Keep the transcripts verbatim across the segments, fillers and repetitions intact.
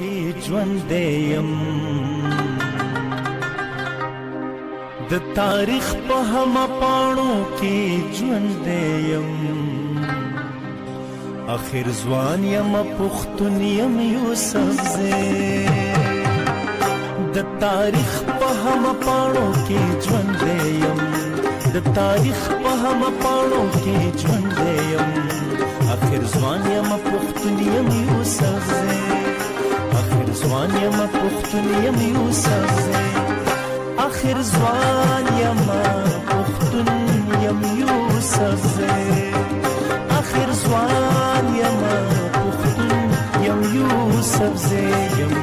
کې ژوند یم د تاریخ په هم پاڼو کې ژوند یم اخر ځوان یم پښتون یم یوسف زه د تاریخ په هم پاڼو کې ژوند یم د تاریخ په هم پاڼو کې ژوند یم اخر ځوان یم پښتون یم یوسف زه اخر ځوان یم پښتون یم یوسف زه اخر ځوان یم پښتون یم یوسف زه اخر ځوان یم پښتون یم یوسف زه یم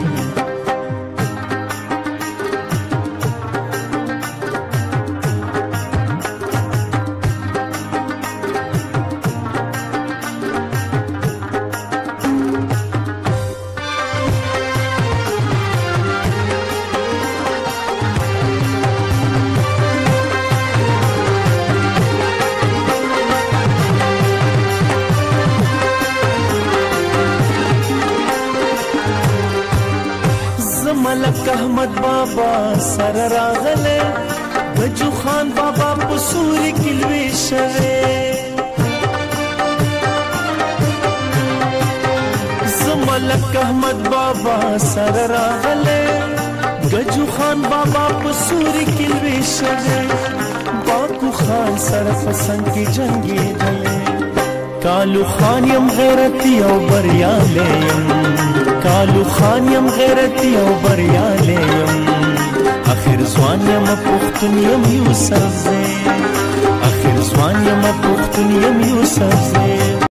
ملک احمد بابا سر راغله گجو خان بابا پسوری کلوی شوه زملک احمد بابا سر راغله گجو خان بابا پسوری کلوی شوه باکو خان سر پسند کی جنگی دلے کالو خان یم غیرتی او بریاله یم کالو خان یم غیرتی او بریاله یم اخر ځوان یم پښتون یم یوسف زه اخر ځوان یم پښتون یم یوسف زه